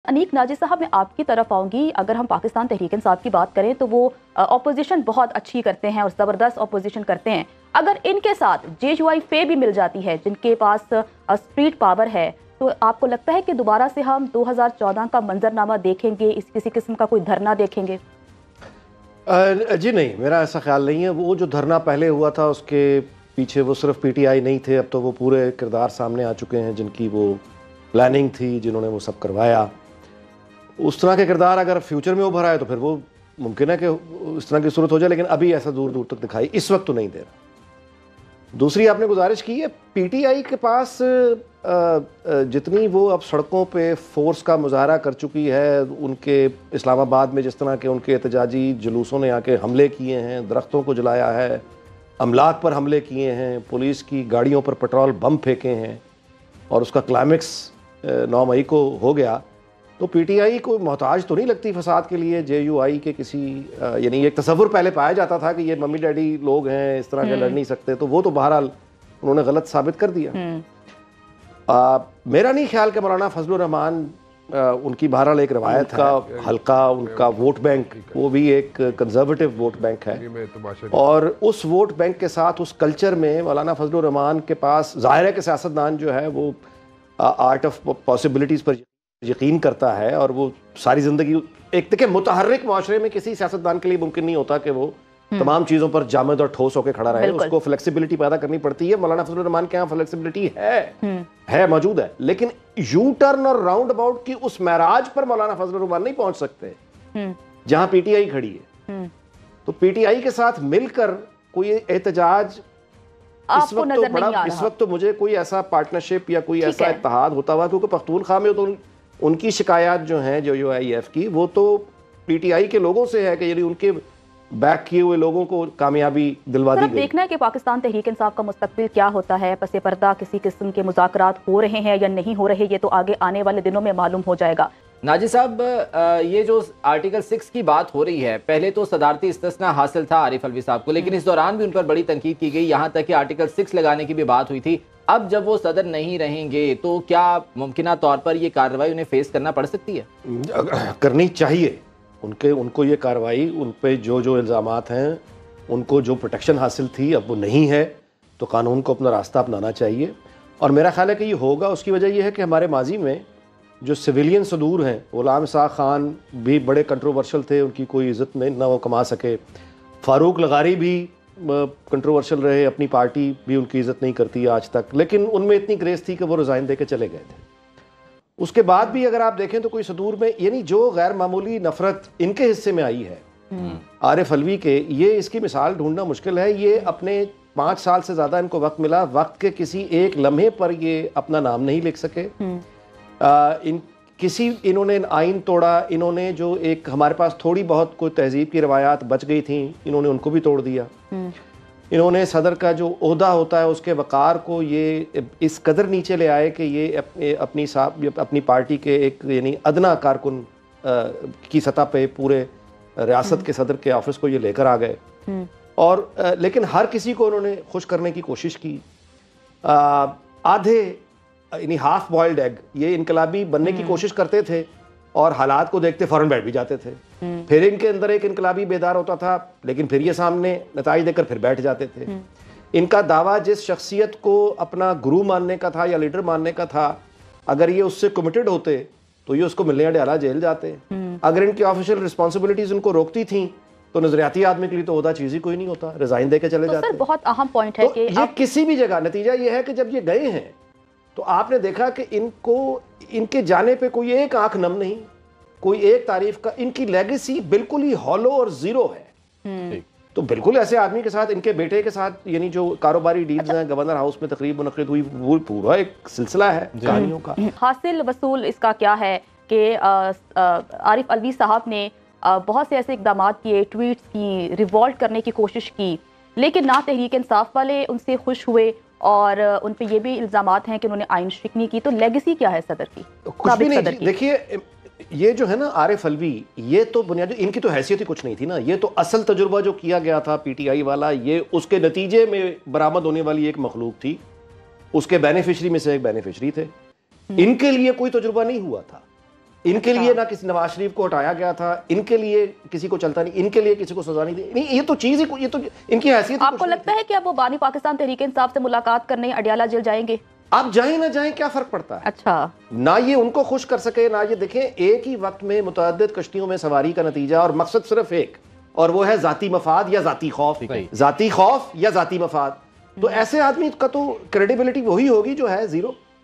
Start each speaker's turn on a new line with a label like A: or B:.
A: انیک नाजिर साहब, मैं आपकी तरफ आऊँगी. अगर हम पाकिस्तान तहरीक इंसाफ की बात करें तो वो अपोजिशन बहुत अच्छी करते हैं और ज़बरदस्त अपोजिशन करते हैं. अगर इनके साथ JUI भी मिल जाती है जिनके पास स्ट्रीट पावर है, तो आपको लगता है कि दोबारा से हम 2014 का मंजरनामा देखेंगे, किसी किस्म का कोई धरना देखेंगे?
B: जी नहीं, मेरा ऐसा ख्याल नहीं है. वो जो धरना पहले हुआ था उसके पीछे वो सिर्फ PTI नहीं थे, अब तो वो पूरे किरदार सामने आ चुके हैं जिनकी वो प्लानिंग थी, जिन्होंने वो सब करवाया. उस तरह के किरदार अगर फ्यूचर में उभर आए तो फिर वो मुमकिन है कि इस तरह की सूरत हो जाए, लेकिन अभी ऐसा दूर दूर तक दिखाई इस वक्त तो नहीं दे रहा. दूसरी आपने गुजारिश की है, PTI के पास जितनी वो अब सड़कों पे फोर्स का मुजाहरा कर चुकी है, उनके इस्लामाबाद में जिस तरह के उनके एहतजाजी जुलूसों ने आके हमले किए हैं, दरख्तों को जलाया है, अमलाक पर हमले किए हैं, पुलिस की गाड़ियों पर पेट्रोल बम फेंके हैं, और उसका क्लाइमेक्स 9 मई को हो गया, तो PTI को मोहताज तो नहीं लगती फसाद के लिए JUI के किसी, यानी एक तसव्वुर पहले पाया जाता था कि ये मम्मी डैडी लोग हैं, इस तरह के लड़ नहीं सकते, तो वो तो बहरहाल उन्होंने गलत साबित कर दिया. मेरा नहीं ख्याल कि मौलाना फजलुर रहमान, उनकी बहरहाल एक रवायत का हल्का, उनका वोट बैंक वो भी एक कंजर्वेटिव वोट बैंक है, और उस वोट बैंक के साथ उस कल्चर में मौलाना फजलुर रहमान के पास ज़ाहिर है कि सियासतदान जो है वो आर्ट ऑफ पॉसिबिलिटीज़ पर यकीन करता है, और वो सारी ज़िंदगी एक देखिए मुतहर्रिक माशरे में किसी सियासतदान के लिए मुमकिन नहीं होता कि वो तमाम चीज़ों पर जामद और ठोस होकर खड़ा रहे, उसको फ्लेक्सिबिलिटी पैदा करनी पड़ती है. मौलाना फजलुर रहमान के यहाँ फ्लेक्सिबिलिटी है मौजूद है, लेकिन यू टर्न और राउंड अबाउट की उस महराज पर मौलाना फजलुर रहमान नहीं पहुंच सकते जहां PTI खड़ी है. तो PTI के साथ मिलकर कोई एहतजाज इस वक्त तो मुझे कोई ऐसा पार्टनरशिप या कोई ऐसा इत्तेहाद होता हुआ, क्योंकि पख्तूनख्वा में तो उनकी शिकायत जो हैं JUIF की, वो तो PTI के लोगों से है कि यदि उनके बैक किए हुए लोगों को कामयाबी दिलवा दी गई.
A: देखना है कि पाकिस्तान तहरीक इंसाफ का मुस्तकबिल क्या होता है. पसे पर्दा किसी किस्म के मुज़ाकरात हो रहे हैं या नहीं हो रहे, ये तो आगे आने वाले दिनों में मालूम हो जाएगा.
C: नाजिर साहब, ये जो आर्टिकल 6 की बात हो रही है, पहले तो सदारती इस्तिस्ना हासिल था आरिफ अलवी साहब को, लेकिन इस दौरान भी उन पर बड़ी तनकीद की गई, यहाँ तक कि आर्टिकल 6 लगाने की भी बात हुई थी. अब जब वो सदर नहीं रहेंगे तो क्या मुमकिना तौर पर ये कार्रवाई उन्हें फेस करना पड़ सकती है?
B: करनी चाहिए. उनको ये कार्रवाई, उन पे जो इल्ज़ामात हैं, उनको जो प्रोटेक्शन हासिल थी अब वो नहीं है, तो कानून को अपना रास्ता अपनाना चाहिए. और मेरा ख्याल है कि ये होगा. उसकी वजह ये है कि हमारे माजी में जो सिविलियन सदूर हैं, गुलाम इसाक खान भी बड़े कंट्रोवर्शियल थे, उनकी कोई इज़्ज़त में ना वो कमा सके. फारूक लगारी भी कंट्रोवर्शियल रहे, अपनी पार्टी भी उनकी इज़्ज़त नहीं करती आज तक, लेकिन उनमें इतनी ग्रेस थी कि वो रिज़ाइन दे के चले गए थे. उसके बाद भी अगर आप देखें तो कोई सदूर में, यानी जो गैर मामूली नफरत इनके हिस्से में आई है आरिफ अलवी के, ये इसकी मिसाल ढूंढना मुश्किल है. ये अपने 5 साल से ज़्यादा इनको वक्त मिला, वक्त के किसी एक लम्हे पर ये अपना नाम नहीं लिख सके. इन्होंने आइन तोड़ा, इन्होंने जो एक हमारे पास थोड़ी बहुत कोई तहजीब की रवायात बच गई थी, इन्होंने उनको भी तोड़ दिया. इन्होंने सदर का जो ओहदा होता है उसके वक़ार को ये इस कदर नीचे ले आए कि ये अपनी पार्टी के एक यानी अदना कारकुन की सतह पे पूरे रियासत के सदर के ऑफिस को ये लेकर आ गए. और लेकिन हर किसी को उन्होंने खुश करने की कोशिश की. आधे यानी हाफ बॉइल्ड एग ये इनकलाबी बनने की कोशिश करते थे, और हालात को देखते फ़ौरन बैठ भी जाते थे. फिर इनके अंदर एक इनकलाबी बेदार होता था, लेकिन फिर ये सामने नताइज देकर फिर बैठ जाते थे. इनका दावा जिस शख्सियत को अपना गुरु मानने का था या लीडर मानने का था, अगर ये उससे कमिटेड होते तो ये उसको मिलने डाला जेल जाते. अगर इनकी ऑफिशियल रिस्पॉन्सिबिलिटीज उनको रोकती थी तो नजरियाती आदमी के लिए तो ओहदा चीज ही कोई नहीं होता, रिजाइन दे के चले जाते.
A: सर बहुत अहम पॉइंट है कि
B: ये किसी भी जगह नतीजा ये है कि जब ये गए हैं तो आपने देखा कि इनके जाने पे कोई एक आंख नम नहीं, कोई एक तारीफ का, इनकी लेगेसी बिल्कुल ही हॉलो और जीरो है. तो बिल्कुल ऐसे आदमी के साथ, इनके बेटे के साथ, यानी जो कारोबारी डील्स हैं गवर्नर हाउस में तकरीब मुनक़िद हुई, वो पूरा एक सिलसिला है कहानियों का.
A: हासिल वसूल इसका क्या है कि आरिफ अलवी साहब ने बहुत से ऐसे इक़दाम किए, ट्वीट्स की, रिवॉल्ट करने की कोशिश की, लेकिन ना तहरीक इंसाफ वाले उनसे खुश हुए और उन पे ये भी इल्ज़ामात हैं कि उन्होंने आइन शिकनी की. तो लेगेसी क्या है सदर की?
B: कुछ भी नहीं. देखिए ये जो है ना आरिफ अलवी, ये तो बुनियादी इनकी तो हैसियत ही कुछ नहीं थी ना. ये तो असल तजुर्बा जो किया गया था PTI वाला, ये उसके नतीजे में बरामद होने वाली एक मखलूक थी, उसके बेनिफिशरी में से एक बेनिफिशरी थे. इनके लिए कोई तजुर्बा नहीं हुआ था. ان کے لیے نہ کسی نواز شریف کو ہٹایا گیا تھا، ان کے لیے کسی کو چلتا نہیں، ان کے لیے کسی کو سزا نہیں دی، نہیں یہ تو چیز ہی، یہ تو ان کی حیثیت.
A: آپ کو لگتا ہے کہ اب وہ بانی پاکستان تحریک انصاف سے ملاقات کرنے اڈیالہ جیل جائیں گے؟
B: آپ جائیں نہ جائیں کیا فرق پڑتا ہے؟
A: اچھا،
B: نہ یہ ان کو خوش کر سکے نہ یہ. دیکھیں ایک ہی وقت میں متعدد کشتیوں میں سواری کا نتیجہ اور مقصد صرف ایک، اور وہ ہے ذاتی مفاد یا ذاتی خوف، ذاتی خوف یا ذاتی مفاد. تو ایسے آدمی کا تو کریڈیبلٹی وہی ہوگی جو ہے زیرو.